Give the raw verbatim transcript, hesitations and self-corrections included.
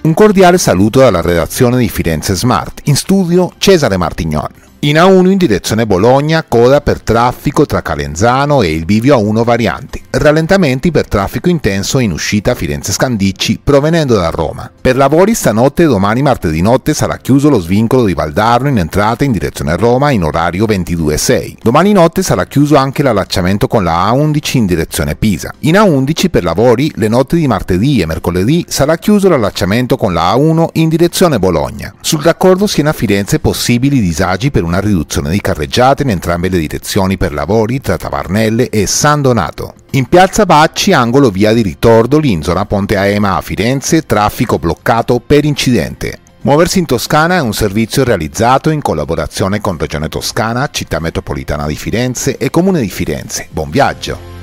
Un cordiale saluto dalla redazione di Firenze Smart, in studio Cesare Martignon. In A uno in direzione Bologna, coda per traffico tra Calenzano e il bivio A uno varianti, rallentamenti per traffico intenso in uscita Firenze-Scandicci provenendo da Roma. Per lavori stanotte e domani martedì notte sarà chiuso lo svincolo di Valdarno in entrata in direzione Roma in orario ventidue sei. Domani notte sarà chiuso anche l'allacciamento con la A undici in direzione Pisa. In A undici per lavori le notti di martedì e mercoledì sarà chiuso l'allacciamento con la A uno in direzione Bologna. Sul raccordo Siena-Firenze possibili disagi per una una riduzione di carreggiate in entrambe le direzioni per lavori tra Tavarnelle e San Donato. In piazza Bacci, angolo via di Ritordoli, in zona Ponte Aema a Firenze, traffico bloccato per incidente. Muoversi in Toscana è un servizio realizzato in collaborazione con Regione Toscana, Città Metropolitana di Firenze e Comune di Firenze. Buon viaggio!